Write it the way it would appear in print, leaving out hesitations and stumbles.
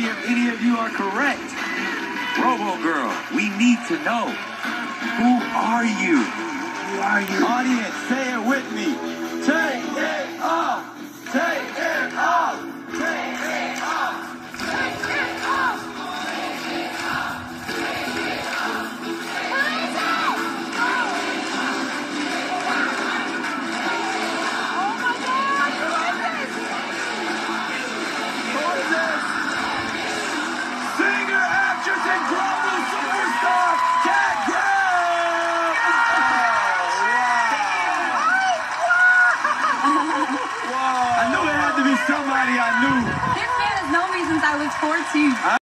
if any of you are correct. RoboGirl, we need to know. Who are you? Who are you? Audience, say it with me. Take it off. Take it off. Take it off. Take it off. Take it off. Take it off. Who is it? Oh my God! Who is this? Who is this? Singer, actress, and global superstar, Cat Graham! Wow! I knew it had to be somebody I knew. This man has known me since I was 14.